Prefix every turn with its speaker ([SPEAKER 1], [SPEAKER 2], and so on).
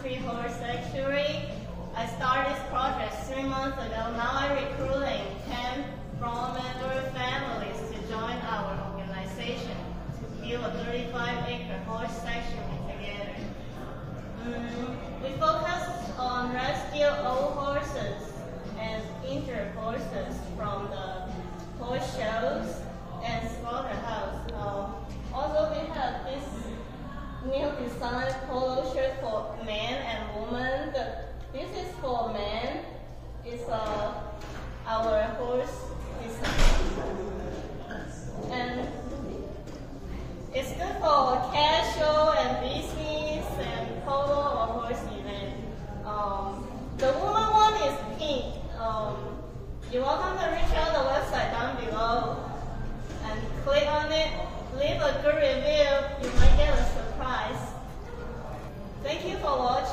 [SPEAKER 1] country horse sanctuary. I started this project 3 months ago. Now I'm recruiting 10 from member families to join our organization to build a 35-acre horse sanctuary together. We focus on rescue old horses and injured horses from the horse shows and slaughterhouse. Also, we have this new design polo shirt for men and women. This is for men. It's our horse design. And it's good for casual and business and polo or horse event. The woman one is pink. You're welcome to reach out the website down below and click on it. Leave a good review. You might get a surprise. Thank you for watching.